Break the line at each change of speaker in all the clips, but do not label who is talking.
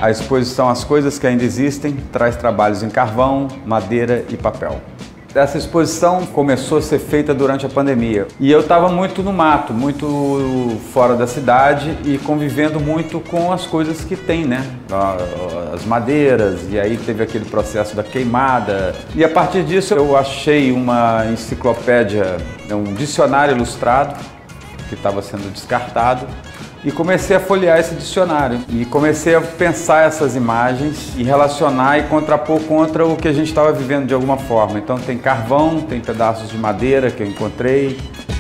A exposição As Coisas que Ainda Existem traz trabalhos em carvão, madeira e papel. Essa exposição começou a ser feita durante a pandemia e eu estava muito no mato, muito fora da cidade e convivendo muito com as coisas que tem, né? As madeiras, e aí teve aquele processo da queimada. E a partir disso eu achei uma enciclopédia, um dicionário ilustrado que estava sendo descartado. E comecei a folhear esse dicionário e comecei a pensar essas imagens e relacionar e contrapor contra o que a gente estava vivendo de alguma forma. Então tem carvão, tem pedaços de madeira que eu encontrei.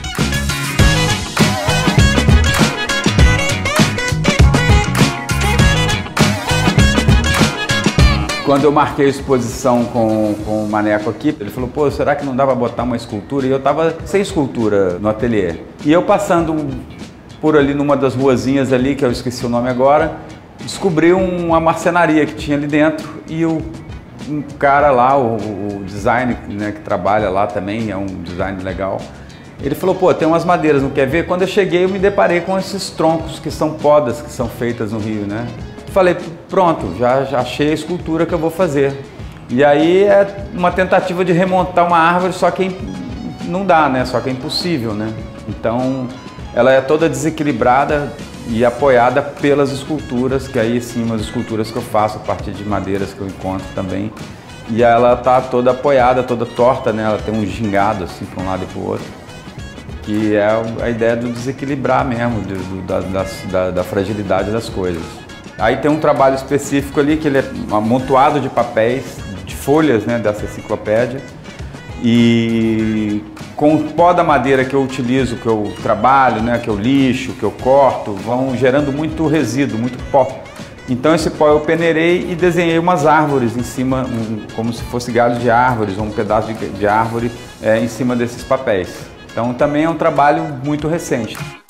Quando eu marquei a exposição com o Maneco aqui, ele falou, pô, será que não dava pra botar uma escultura? E eu tava sem escultura no ateliê. E eu passando por ali numa das ruazinhas ali, que eu esqueci o nome agora, descobri uma marcenaria que tinha ali dentro e um cara lá, o design, né, que trabalha lá também, é um design legal, ele falou, pô, tem umas madeiras, não quer ver? Quando eu cheguei eu me deparei com esses troncos que são podas, que são feitas no Rio, né? Falei, pronto, já achei a escultura que eu vou fazer. E aí é uma tentativa de remontar uma árvore, só que não dá, né? Só que é impossível, né? Então ela é toda desequilibrada e apoiada pelas esculturas, que aí sim, umas esculturas que eu faço a partir de madeiras que eu encontro também. E ela tá toda apoiada, toda torta, né? Ela tem um gingado assim para um lado e para o outro, que é a ideia do desequilibrar mesmo, da fragilidade das coisas. Aí tem um trabalho específico ali, que ele é um amontoado de papéis, de folhas, né, dessa enciclopédia, e com o pó da madeira que eu utilizo, que eu trabalho, né, que eu lixo, que eu corto, vão gerando muito resíduo, muito pó. Então esse pó eu peneirei e desenhei umas árvores em cima, como se fosse galhos de árvores, ou um pedaço de árvore em cima desses papéis. Então também é um trabalho muito recente.